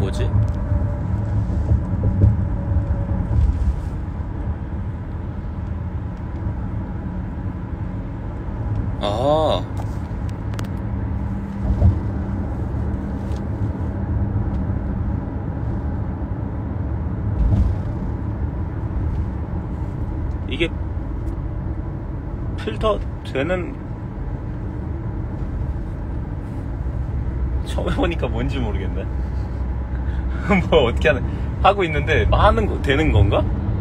뭐지? 아, 이게 필터 되는, 처음 해보니까 뭔지 모르겠네. 뭐 어떻게 하고 있는데 되는 건가?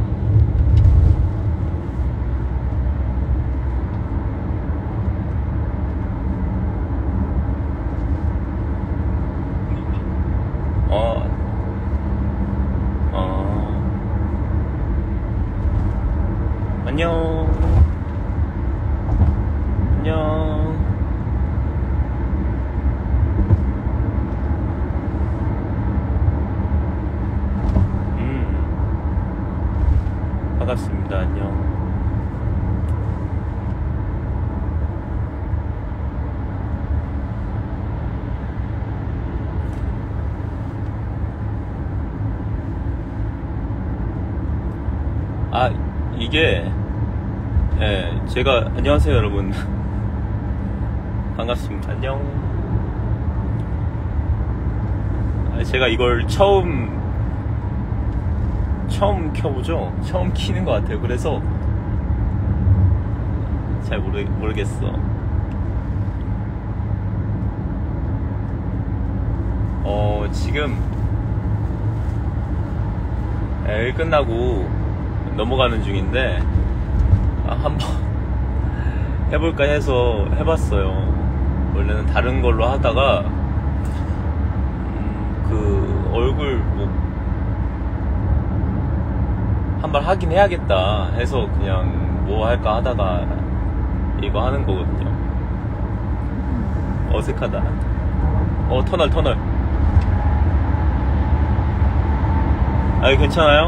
어, 안녕. 안녕. 반갑습니다. 안녕. 아, 이게, 예, 제가, 안녕하세요, 여러분. 반갑습니다. 안녕. 제가 이걸 처음 켜보죠? 처음 키는 것 같아요. 그래서 잘 모르겠어. 지금 일 끝나고 넘어가는 중인데, 한번 해볼까 해서 해봤어요. 원래는 다른 걸로 하다가 그 얼굴 뭐 한번 하긴 해야겠다 해서 그냥 뭐 할까 하다가 이거 하는 거거든요. 어색하다. 터널. 아, 괜찮아요?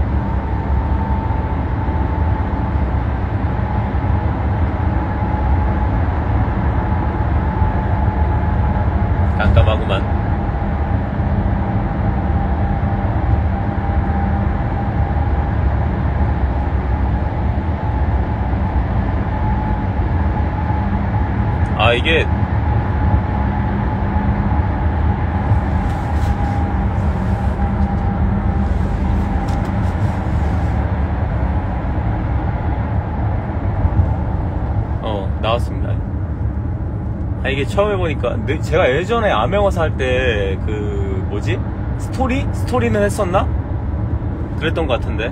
깜깜하구만. 아, 이게 나왔습니다. 아, 이게 처음 해보니까 제가 예전에 암행어사 할 때 그 뭐지? 스토리는 했었나? 그랬던 것 같은데.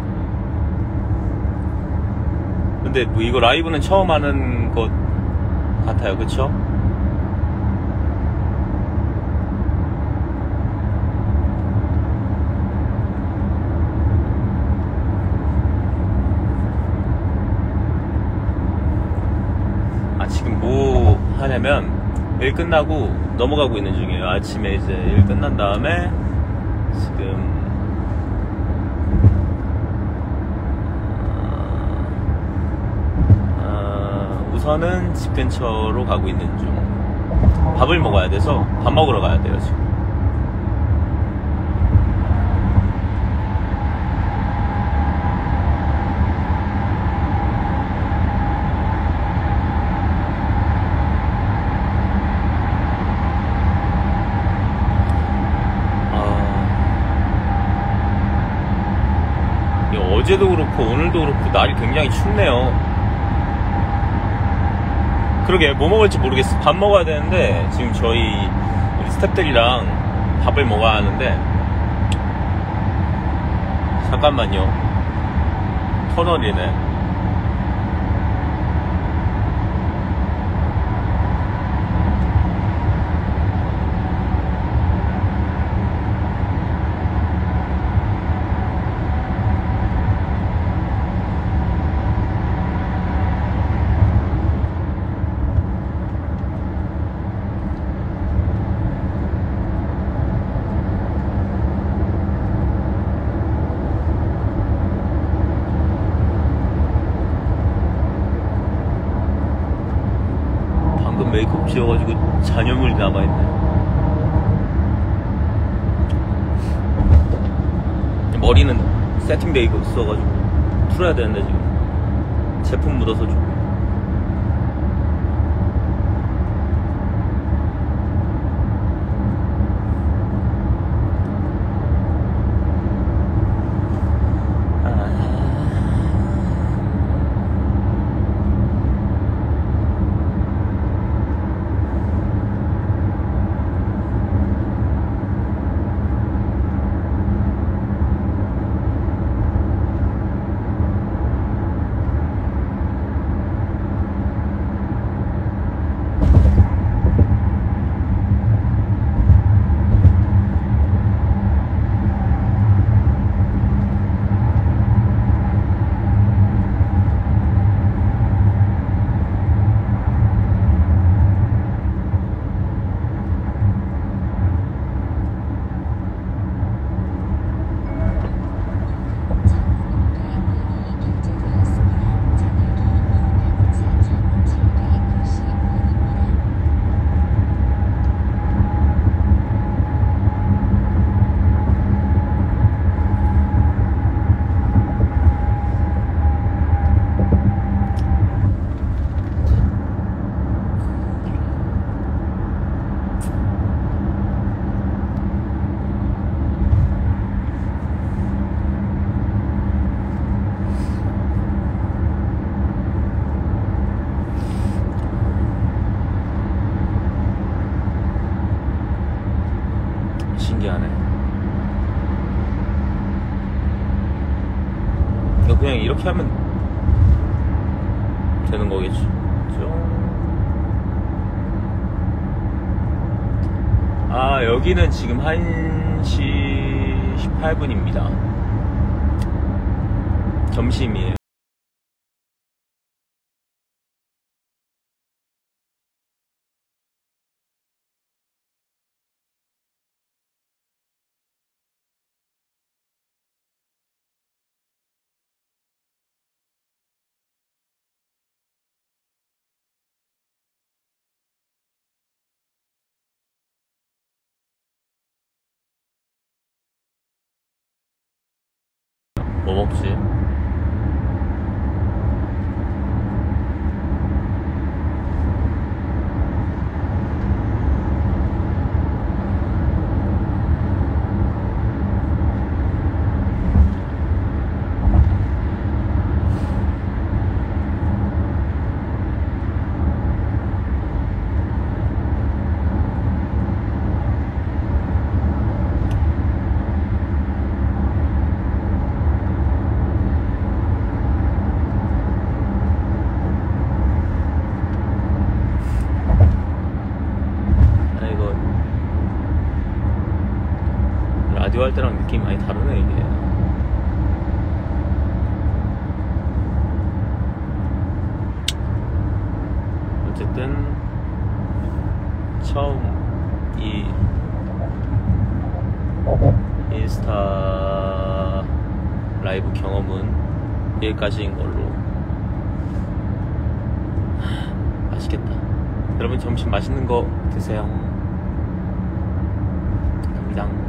근데 뭐 이거 라이브는 처음 하는 것 같아요. 그쵸? 지금 뭐 하냐면 일 끝나고 넘어가고 있는 중이에요. 아침에 이제 일 끝난 다음에 지금 우선은 집 근처로 가고 있는 중. 밥을 먹어야 돼서 밥 먹으러 가야 돼요 지금. 어제도 그렇고 오늘도 그렇고 날이 굉장히 춥네요. 그러게 뭐 먹을지 모르겠어. 밥 먹어야 되는데 지금 우리 스태프들이랑 밥을 먹어야 하는데, 잠깐만요. 터널이네. 메이크업 지워가지고 잔여물이 남아있네. 머리는 세팅돼 있어가지고 풀어야 되는데 지금 제품 묻어서 좀. 신기하네. 그냥 이렇게 하면 되는 거겠지. 그죠? 아, 여기는 지금 1시 18분입니다. 점심이에요. 뭐 먹지? 라디오 할 때랑 느낌이 많이 다르네 이게. 어쨌든 처음 이 인스타 라이브 경험은 여기까지인 걸로. 맛있겠다. 여러분 점심 맛있는 거 드세요. 감사합니다.